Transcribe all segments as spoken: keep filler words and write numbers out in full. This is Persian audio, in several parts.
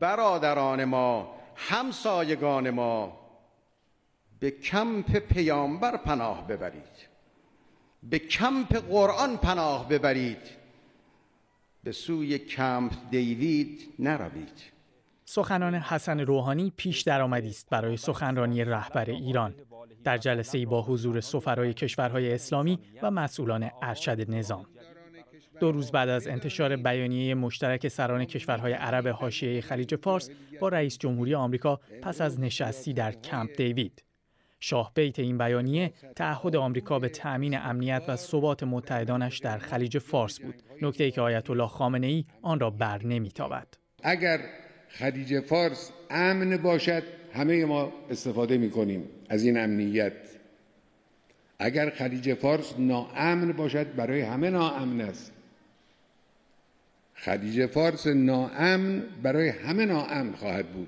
برادران ما، همسایگان ما، به کمپ پیامبر پناه ببرید، به کمپ قرآن پناه ببرید، به سوی کمپ دیوید نروید. سخنان حسن روحانی پیش درآمدی است برای سخنرانی رهبر ایران در جلسه‌ای با حضور سفرای کشورهای اسلامی و مسئولان ارشد نظام. دو روز بعد از انتشار بیانیه مشترک سران کشورهای عرب حاشیه خلیج فارس با رئیس جمهوری آمریکا پس از نشستی در کمپ دیوید، شاه بیت این بیانیه تعهد آمریکا به تأمین امنیت و ثبات متحدانش در خلیج فارس بود، نکته‌ای که آیت الله خامنه‌ای آن را بر نمی‌تابد. اگر خلیج فارس امن باشد همه ما استفاده می‌کنیم از این امنیت. اگر خلیج فارس ناامن باشد برای همه ناامن است. خلیج فارس ناامن برای همه ناامن خواهد بود.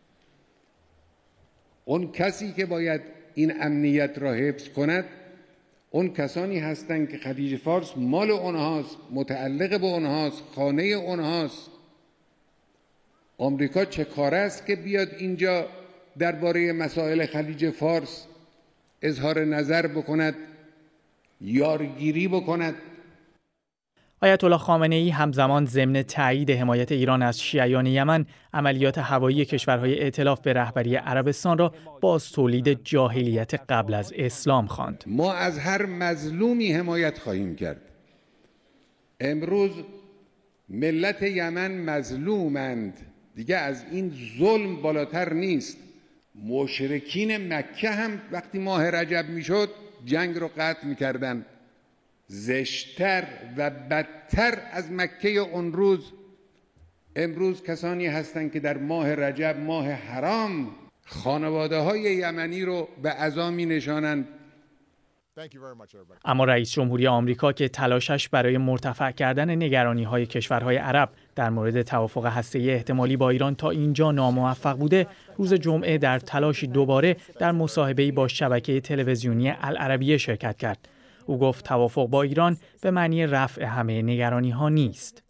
اون کسی که باید این امنیت را حفظ کند اون کسانی هستند که خلیج فارس مال اونهاست، متعلق به اونهاست، خانه اونهاست. آمریکا چه کار است که بیاد اینجا درباره مسائل خلیج فارس اظهار نظر بکند، یارگیری بکند؟ آیت الله خامنه‌ای همزمان ضمن تایید حمایت ایران از شیعیان یمن، عملیات هوایی کشورهای ائتلاف به رهبری عربستان را باز تولید جاهلیت قبل از اسلام خواند. ما از هر مظلومی حمایت خواهیم کرد. امروز ملت یمن مظلومند، دیگه از این ظلم بالاتر نیست. مشرکین مکه هم وقتی ماه رجب میشد جنگ رو قطع میکردن. زشتر و بدتر از مکه اون روز امروز کسانی هستند که در ماه رجب، ماه حرام، خانواده های یمنی رو به عزا می نشانند. اما رئیس جمهوری آمریکا که تلاشش برای مرتفع کردن نگرانی‌های کشورهای عرب در مورد توافق هسته‌ای احتمالی با ایران تا اینجا ناموفق بوده، روز جمعه در تلاشی دوباره در مصاحبه‌ای با شبکه تلویزیونی العربیه شرکت کرد. او گفت توافق با ایران به معنی رفع همه نگرانی‌ها نیست.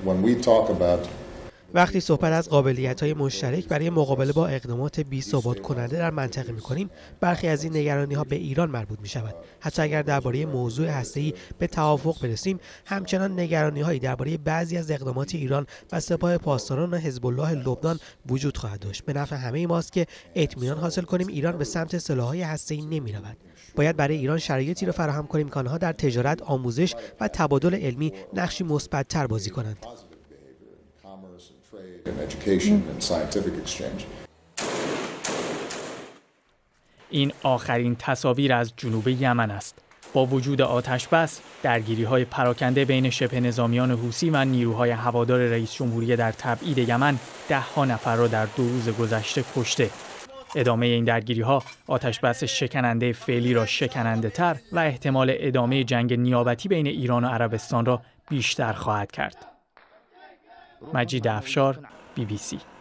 وقتی صحبت از قابلیت‌های مشترک برای مقابله با اقدامات بی‌ثبات کننده در منطقه می‌کنیم، برخی از این نگرانی‌ها به ایران مربوط می‌شود. حتی اگر درباره موضوع هسته‌ای به توافق برسیم، همچنان نگرانی‌هایی درباره بعضی از اقدامات ایران و سپاه پاسداران حزب الله لبنان وجود خواهد داشت. به نفع همه ماست که اطمینان حاصل کنیم ایران به سمت سلاح‌های هسته‌ای نمی‌رود. باید برای ایران شرایطی را فراهم کنیم که آنها در تجارت، آموزش و تبادل علمی نقشی مثبت‌تر بازی کنند. این آخرین تصاویر از جنوب یمن است. با وجود آتش بس، درگیری‌های پراکنده بین شبه نظامیان حوثی و نیروهای هوادار رئیس جمهوری در تبعید یمن ده‌ها نفر را در دو روز گذشته کشته. ادامه این درگیری‌ها آتش بس شکننده فعلی را شکننده تر و احتمال ادامه جنگ نیابتی بین ایران و عربستان را بیشتر خواهد کرد. مجید افشار، بی بی سی.